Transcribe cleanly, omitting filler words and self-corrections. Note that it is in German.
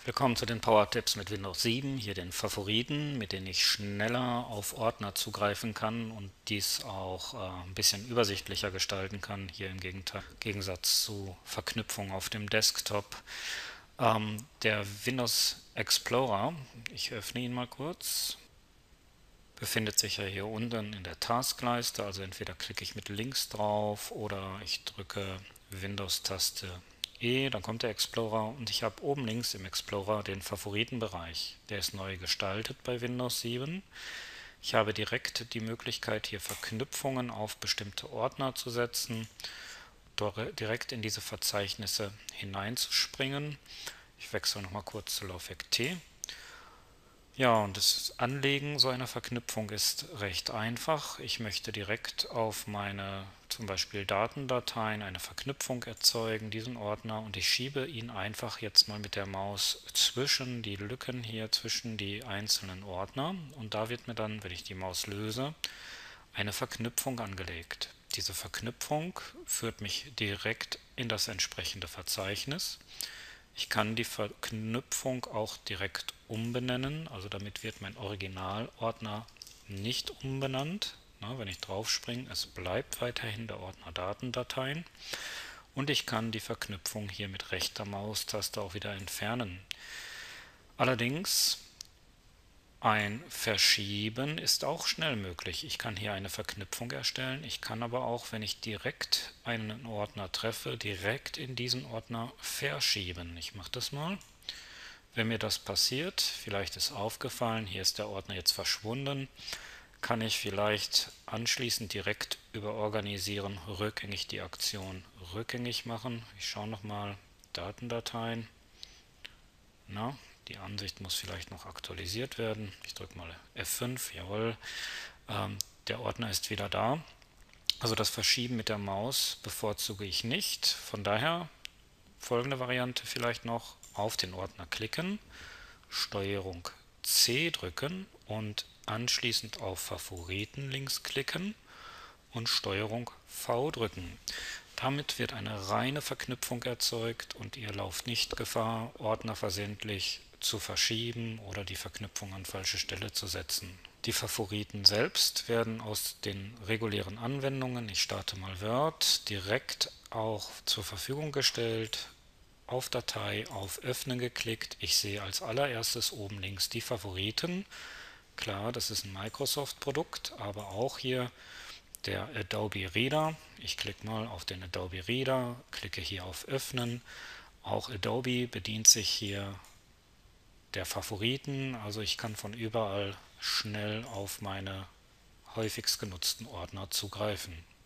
Willkommen zu den Power-Tipps mit Windows 7, hier den Favoriten, mit denen ich schneller auf Ordner zugreifen kann und dies auch ein bisschen übersichtlicher gestalten kann, hier im Gegensatz zu Verknüpfungen auf dem Desktop. Der Windows Explorer, ich öffne ihn mal kurz, befindet sich ja hier unten in der Taskleiste, also entweder klicke ich mit links drauf oder ich drücke Windows-Taste E, dann kommt der Explorer und ich habe oben links im Explorer den Favoritenbereich. Der ist neu gestaltet bei Windows 7. Ich habe direkt die Möglichkeit, hier Verknüpfungen auf bestimmte Ordner zu setzen, direkt in diese Verzeichnisse hineinzuspringen. Ich wechsle nochmal kurz zu Laufwerk T. Ja, und das Anlegen so einer Verknüpfung ist recht einfach. Ich möchte direkt auf meine zum Beispiel Datendateien eine Verknüpfung erzeugen, diesen Ordner, und ich schiebe ihn einfach jetzt mal mit der Maus zwischen die Lücken hier, zwischen die einzelnen Ordner, und da wird mir dann, wenn ich die Maus löse, eine Verknüpfung angelegt. Diese Verknüpfung führt mich direkt in das entsprechende Verzeichnis. Ich kann die Verknüpfung auch direkt umbenennen, also damit wird mein Originalordner nicht umbenannt. Na, wenn ich drauf springe, es bleibt weiterhin der Ordner Datendateien. Und ich kann die Verknüpfung hier mit rechter Maustaste auch wieder entfernen. Allerdings ein Verschieben ist auch schnell möglich. Ich kann hier eine Verknüpfung erstellen. Ich kann aber auch, wenn ich direkt einen Ordner treffe, direkt in diesen Ordner verschieben. Ich mache das mal. Wenn mir das passiert, vielleicht ist aufgefallen, hier ist der Ordner jetzt verschwunden, kann ich vielleicht anschließend direkt über Organisieren rückgängig die Aktion rückgängig machen. Ich schaue nochmal Datendateien. Na, die Ansicht muss vielleicht noch aktualisiert werden. Ich drücke mal F5, jawohl. Der Ordner ist wieder da. Also das Verschieben mit der Maus bevorzuge ich nicht. Von daher folgende Variante vielleicht noch: auf den Ordner klicken, Steuerung C drücken und anschließend auf Favoriten links klicken und Steuerung V drücken. Damit wird eine reine Verknüpfung erzeugt und ihr lauft nicht Gefahr, Ordner versehentlich zu verschieben oder die Verknüpfung an falsche Stelle zu setzen. Die Favoriten selbst werden aus den regulären Anwendungen, ich starte mal Word, direkt auch zur Verfügung gestellt. Auf Datei, auf Öffnen geklickt. Ich sehe als allererstes oben links die Favoriten. Klar, das ist ein Microsoft-Produkt, aber auch hier der Adobe Reader. Ich klicke mal auf den Adobe Reader, klicke hier auf Öffnen. Auch Adobe bedient sich hier der Favoriten, also ich kann von überall schnell auf meine häufigst genutzten Ordner zugreifen.